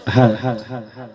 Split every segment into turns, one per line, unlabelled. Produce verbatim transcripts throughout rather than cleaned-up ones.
હા હા હા હા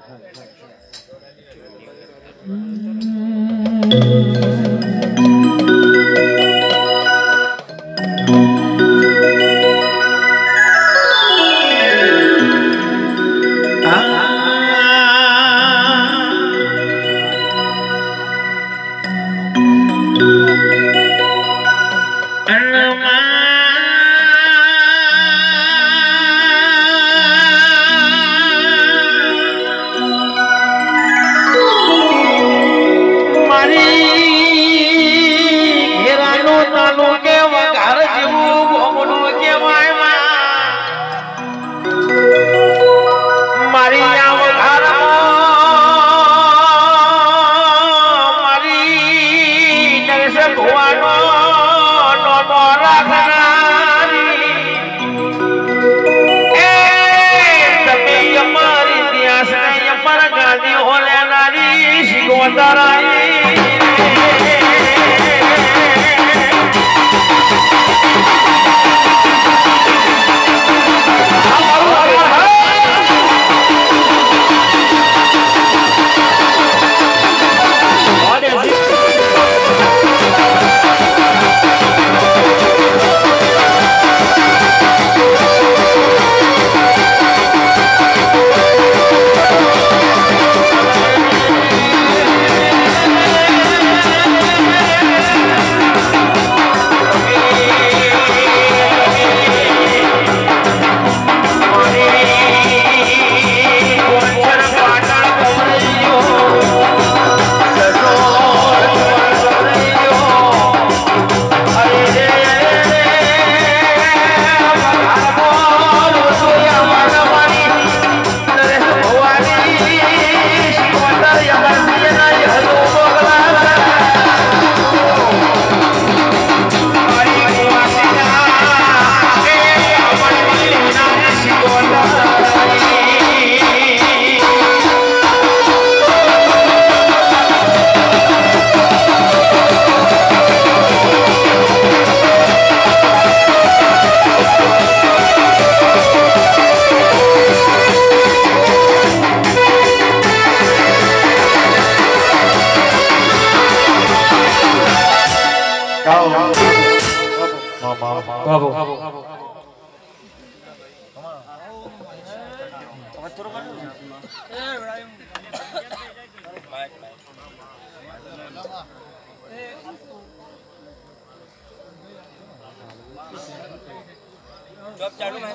job ચાલુ મેં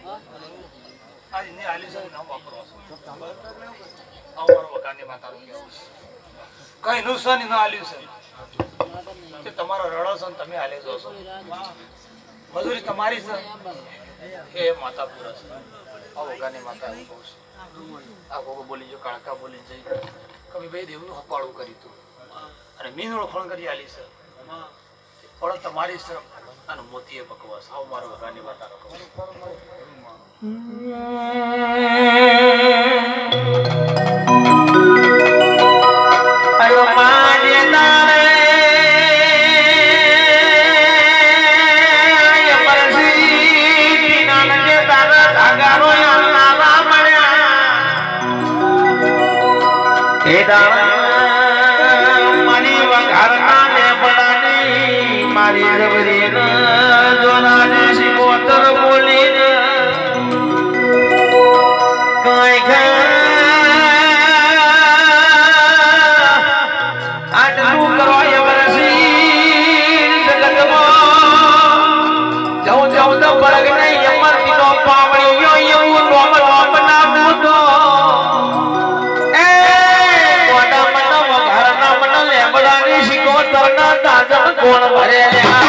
આ ઇને આલી છે નામ વાપરો અમારો વકાને માતાનું કેવું કઈ નુકસાન ન આલ્યું છે કે તમારો રડો છે તમે આલે જો છો મજૂરી તમારી છે એ માતા પૂરા છે આ વકાને માતા કહું છું આ ગોગો બોલી જો કાળકા બોલી જઈ કવિ ભાઈ દેવનું હપાળું કરી તું અને મીનોળ ફળ કરી આલી છે પણ તમારી છે અને મોતીએ બકવાસ આવ મારો વકાની માતા કહું અયો માજે તારે મારી જબરી જોનાને શિકોતર બોલીને કઈ આટલું કરો એ વરસી જગતમાં જાઉં જાઉં તો બળગ નહીં અમરથી નો પાવણીઓ એવું નોમ નોમ ના મૂતો એ કોડા મન વઘારના મન લેબડાની શિકોતર ના તાજમ કોણ ભરે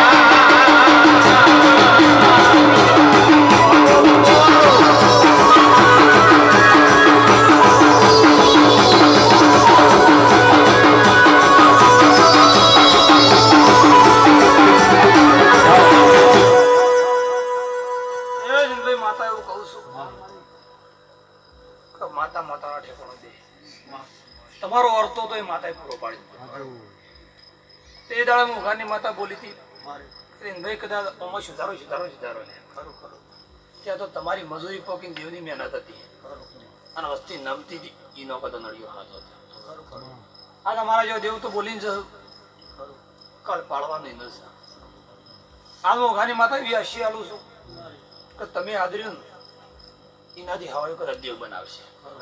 માતા માતાના ઠેકાણો દે તમારો અર્થો તો એ માતાએ પૂરો પાડી તે દાડા હું ઘરની માતા બોલી હતી ભાઈ કદાચ આમાં સુધારો સુધારો સુધારો ને ખરું ખરું ત્યાં તો તમારી મજૂરી પોકીને દેવની મહેનત હતી અને વસ્તી નમતી હતી ઈનો કદો નડિયો હાથ હતો આ તમારા જો દેવ તો બોલીને જ કાલ પાડવાનું નથી આ મોઘાની માતા એવી હસી આલું છું કે તમે આદર્યું એનાથી હવાયો કદાચ દેવ બનાવશે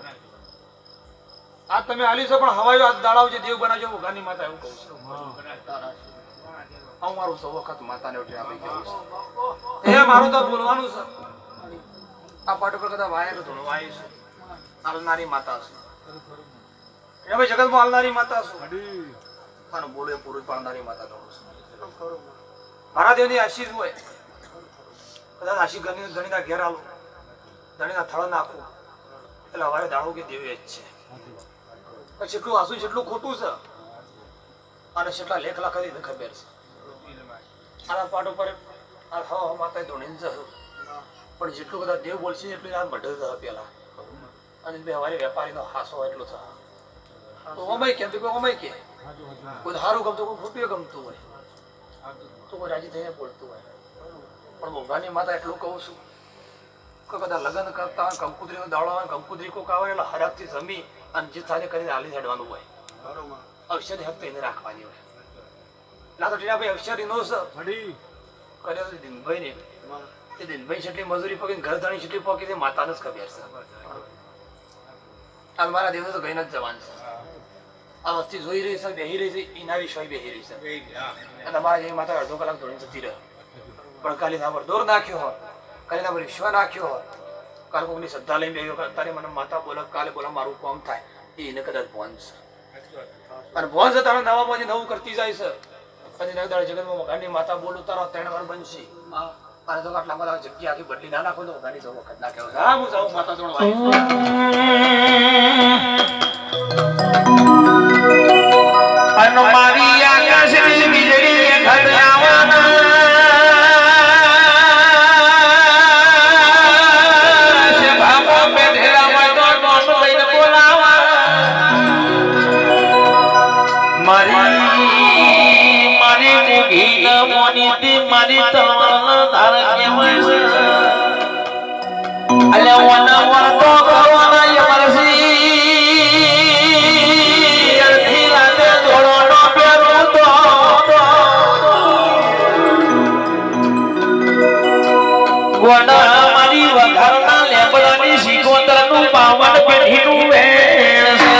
આ તમે આલી છો પણ હવાયો હાથ દાડાવજો દેવ બનાવજો મોઘાની માતા એવું કહું છું હું મારું સૌ વખત માતાને ઉઠી આપી ગયું છે એ મારું તો બોલવાનું છે આ પાટ પર કદાચ વાયર થોડું વાય છે હાલનારી માતા છે એ ભાઈ જગતમાં હાલનારી માતા છું અને બોલે પૂરું પાડનારી માતા તો મારા દેવની આશીષ હોય કદાચ આશી ગણી ગણીના ઘેર આવું ધણીના થળ નાખું એટલે હવારે દાડો કે દેવી જ છે જેટલું આસુ જેટલું ખોટું છે અને જેટલા લેખ લાખ ખબર છે આના પાટ ઉપર આ હવા માતા ધોણીને જશે પણ જેટલું કદાચ દેવ બોલશે એટલું આ મઢ પેલા અને બે હવારે વેપારીનો હાસો એટલો થાય તો ઓમય કેમ તો કોઈ ઓમય કે કોઈ સારું ગમતું કોઈ ખોટું ગમતું હોય તો કોઈ રાજી થઈને બોલતું હોય પણ મોંઘાની માતા એટલું કહું છું કે કદાચ લગ્ન કરતા હોય કંકુત્રીનો દાડો હોય કંકુત્રી કોક આવે એટલે હરકથી જમી અને જે થાને કરીને હાલી હેડવાનું હોય ઔષધિ હક એને રાખવાની હોય ના તો ટીના ભાઈ ઔષધિ નો કર્યો દિનભાઈ ને તે દિનભાઈ જેટલી મજૂરી પકડીને ઘર ધણી જેટલી પકી તે માતાને જ ખબર છે આ મારા દેવ તો ગઈને જ જવાન છે આ વસ્તી જોઈ રહી છે બેહી રહી છે એના વિશ્વાસ બેહી રહી છે અને અમારા જેવી માતા અડધો કલાક ધોઈને જતી રહે પણ કાલી ના પર દોર નાખ્યો હોય કાલે ના પર વિશ્વાસ નાખ્યો હોય કાલે કોઈની શ્રદ્ધા લઈને બેહ્યો તારે મને માતા બોલો કાલે બોલો મારું કામ થાય એને કદાચ ભોન છે અને ભોન છે તારા નવામાંથી નવું કરતી જાય છે અને નવદાળ જગતમાં મકાનની માતા બોલું તારા ત્રણ વાર બનશે અને તો આટલા બધા જગ્યા આખી બદલી ના નાખો તો ગાડી જવો વખત નાખ્યો હા હું જાઉં માતા જોડવા અનો મારી આકાશની વીજળી ઘડ આવવાના છે બાપો બેઠેલા તો નોટ લઈને બોલાવા મારી મારી મુગી ન મોની મારી તળવાના ધાર કેવાય છે અલે વના વર તો કરવાના યમરસી અડધી રાતે ધોળોનો પેરું તો ગોડા મારી વઘારના લેબડાની સિકોતરનું બાવન પેઢીનું વેણ છે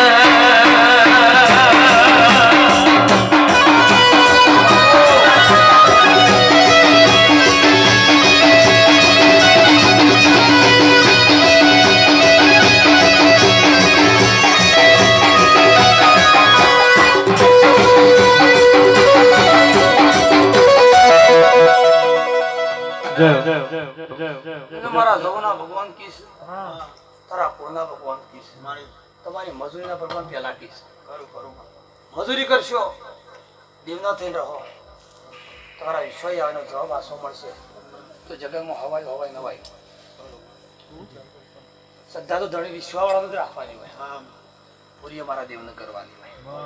તમારા જવના ભગવાન કીસ તારા કોના ભગવાન કીસ તમારી મજૂરીના ભગવાન પેલા કીસ મજૂરી કરશો દેવના થઈને રહો તમારા વિશ્વાસ આવેનો જવાબ આસો મળશે તો જગતમાં હવાય હવાય નવાય શ્રદ્ધા તો ધણી વિશ્વાસ વાળા જ રાખવાની હોય પૂરી અમારા દેવને કરવાની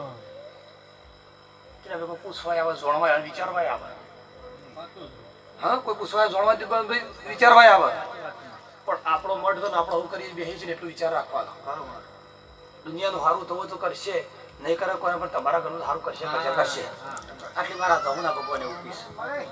હોય કોઈ પૂછવાય આવે જોણવાય આવે વિચારવાય આવે હા કોઈ પૂછવા જોડવા વિચારવાય આવે પણ આપણો મઠ તો આપણે હું કરી બેસી છે ને એટલું વિચાર રાખવાનો દુનિયાનું સારું થવું તો કરશે નહીં કરે કોને પણ તમારા ઘરનું સારું કરશે કરશે કરશે આટલી મારા ધમના ભગવાન એવું કહીશ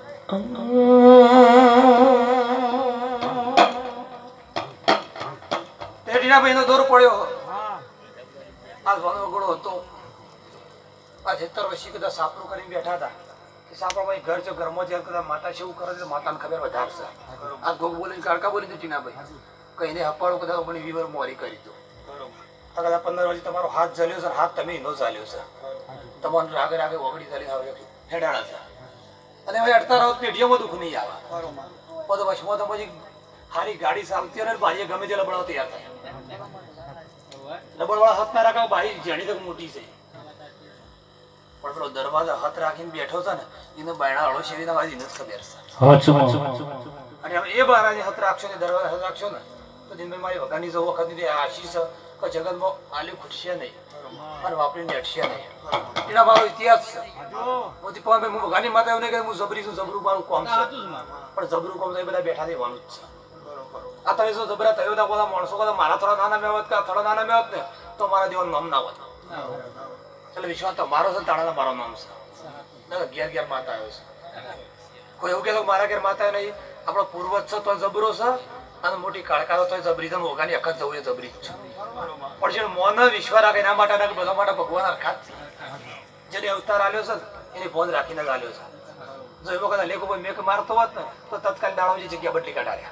તે ટીનાભાઈ નો દોર પડ્યો આ ભણો ગોળો હતો આ સિત્તેર વર્ષી કદાચ સાપરું કરીને બેઠા હતા સાપરાભાઈ ઘર છે ઘરમાં જ્યાં કદાચ માતા છે એવું કરે તો માતાને ખબર વધારશે આ ગોગ બોલીને કાળકા બોલી દીધી ના ભાઈ કહીને હપાડો કદાચ મને વીવર મોરી કરી દો કદાચ પંદર વર્ષ તમારો હાથ જલ્યો છે હાથ તમે નો ચાલ્યો છે તમારે રાગે રાગે ઓગળી ચાલી આવે હેડાણા છે અને હવે અડતા રહો પેઢીઓમાં દુઃખ નહીં આવે બધો વચમાં તો પછી સારી ગાડી ચાલતી હોય ને ભાઈએ ગમે તે લબડાવ તૈયાર થાય લબડવાળા હાથ ના રાખવા ભાઈ જેણી તક મોટી છે પણ પેલો દરવાજા હાથ રાખીને બેઠો છે ને એને બાયણા હળો શેરીના વાજી નથી ખબર છે અને એ બારાની હાથ રાખશો ને દરવાજા હાથ રાખશો ને તો દિનભાઈ મારી વગાની જવું વખત ની આશીષ કે જગતમાં આલ્યું ખૂટશે નહીં અને વાપરીને બેઠશે નહીં એના મારો ઇતિહાસ છે મોતી પવન ભાઈ હું વગાની માતા એવું નહીં કે હું જબરી છું જબરું મારું કોમ છે પણ જબરું કોમ તો એ બધા બેઠા દેવાનું જ છે આ તમે જો જબરા થયો ના બધા માણસો બધા મારા થોડા નાના મેવત કે થોડા નાના મેવત ને તો મારા જીવન નામ ના હોત એટલે વિશ્વાસ તો મારો છે તાણા મારો નામ છે ઘેર ઘેર માતા આવ્યો છે કોઈ એવું કે મારા ઘેર માતા નહીં આપણો પૂર્વજ છે તો જબરો છે અને મોટી કાળકારો તો જબરી છે મોગાની અખત જવું એ જબરી જ છે પણ જે મોન વિશ્વાસ રાખે એના માટે બધા માટે ભગવાન અરખાત જેને અવતાર આલ્યો છે એની ભોન રાખીને જ આલ્યો છે જો એવો કદાચ લેખો મેક મારતો હોત ને તો તત્કાલ દાડામાં જગ્યા બદલી કાઢાડ્યા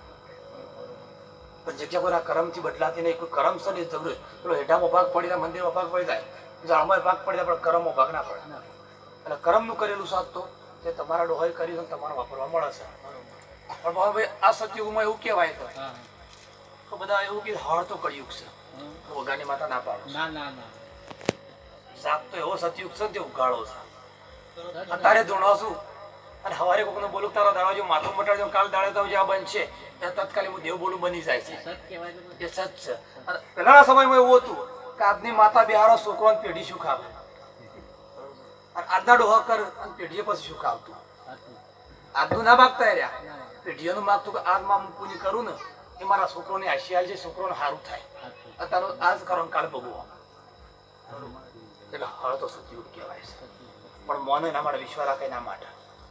પણ જગ્યા કોઈના કરમથી બદલાતી નહીં કોઈ કરમ છે ને જરૂર પેલો હેઠામાં ભાગ પડી જાય મંદિરમાં ભાગ પડી જાય જાળમાં ભાગ પડી જાય પણ કરમમાં ભાગ ના પડે અને કરમનું કરેલું સાથ તો તે તમારા ડોહાઈ કરી તમારે વાપરવા મળે છે પણ ભાઈ આ સતયુગમાં એવું કહેવાય તો બધા એવું કે હળ તો કળિયુગ છે વગાની માતા ના પાડો ના ના ના સાત તો એવો સતયુગ છે તે ઉગાડો છે અત્યારે ધૂણો છું અને હવારે કોકને બોલું તારો દાડો જો માથું મટાડજો કાલ દાડે તો જ્યાં બનશે ત્યાં તત્કાલી હું દેવ બોલું બની જાય છે એ સચ છે અને પહેલાના સમયમાં એવું હતું કે આજની માતા બિહારો છોકરો પેઢી શું ખાવે અને આજના ડોહા કર અને પેઢીએ પછી શું ખાવતું આજનું ના માગતા રહ્યા પેઢીઓનું માગતું કે આજ માં પૂરી કરું ને એ મારા છોકરોને આશિયાલ છે છોકરોને સારું થાય અત્યારે આજ કરો કાલ ભગવો એટલે હળ તો સતયુગ કહેવાય છે પણ મોને એના માટે વિશ્વાસ રાખે એના માટે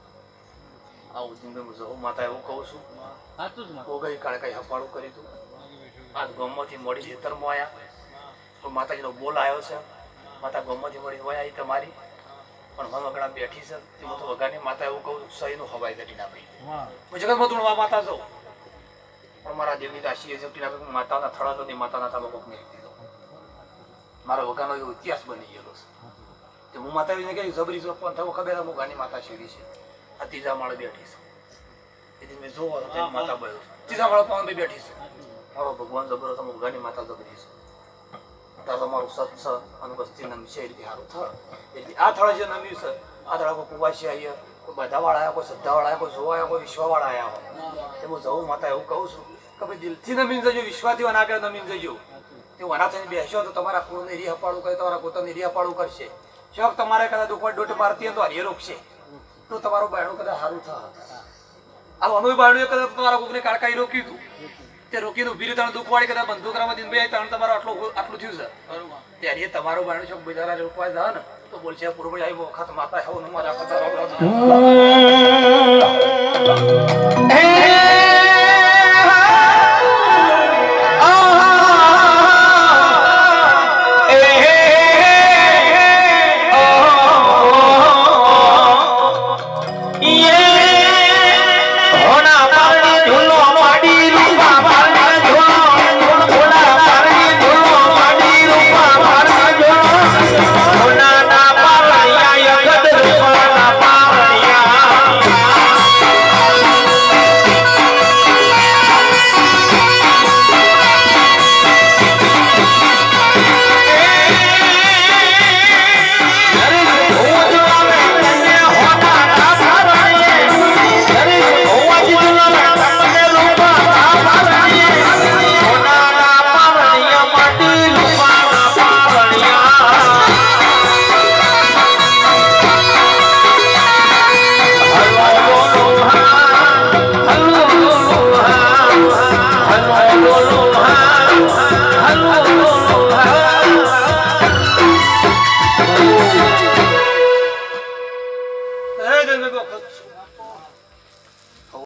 આવું જવું માતા એવું કહું છું ગઈ કાળે કઈ હપાળું કરી તું આજ ગમમાંથી મળી ખેતરમાં આવ્યા તો માતાજીનો બોલ આવ્યો છે માતા ગમમાંથી મળી હોય આવી તમારી પણ મન વગડા બેઠી છે તેમાં તો વગાની માતા એવું કહું સહીનું હવાઈ ઘટી ના ભાઈ હું જગતમાં તું માતા જાઉં પણ મારા દેવની રાશિ જપટી ના હું માતાના થળા તો માતાના તાબા કોક મેળવી દીધો મારા વગાનો એવો ઇતિહાસ બની ગયેલો છે હું માતા ને કહ્યું જબરી જો પણ થવો ખબર હું ગાની માતા શીરી છે આ ત્રીજા માળે બેઠી છે એ મેં જોવો માતા બયો ત્રીજા માળે પણ બેઠી છે મારો ભગવાન જબરો તમે ગાની માતા જબરી છે તમારું સત્સ અને વસ્તી નમી છે એટલે સારું થળ એટલે આ થળ જે નમ્યું છે આ થળ કોઈ કુવાસી આવ્યા કોઈ બધા વાળા આવ્યા કોઈ શ્રદ્ધા વાળા આવ્યા કોઈ જોવા આવ્યા કોઈ વિશ્વ વાળા આવ્યા હોય એ હું જવું માતા એવું કહું છું કે ભાઈ દિલથી નમીને જજો વિશ્વાથી અનાગ્રહ નમીને જજો તે વના થઈને બેસ્યો તો તમારા કુળને રી હપાડું કરે તમારા પોતાની રી હપાડું કરશે શોખ તમારે કદાચ દુઃખ દોટ મારતી હોય તો હરિય રોકશે તો તમારું બાયણું કદાચ સારું થાય આ અનુય બાયણું કદાચ તમારા કોકને કાળકાઈ રોકી હતું તે રોકીને ઉભી રીતે દુઃખ વાળી કદાચ બંધુ કરવા દિન ભાઈ ત્રણ તમારું આટલું આટલું થયું છે ત્યારે તમારું બાયણું શોખ બજારા રોકવા જાય ને તો બોલશે પૂર્વ આવી વખત માતા હું મારા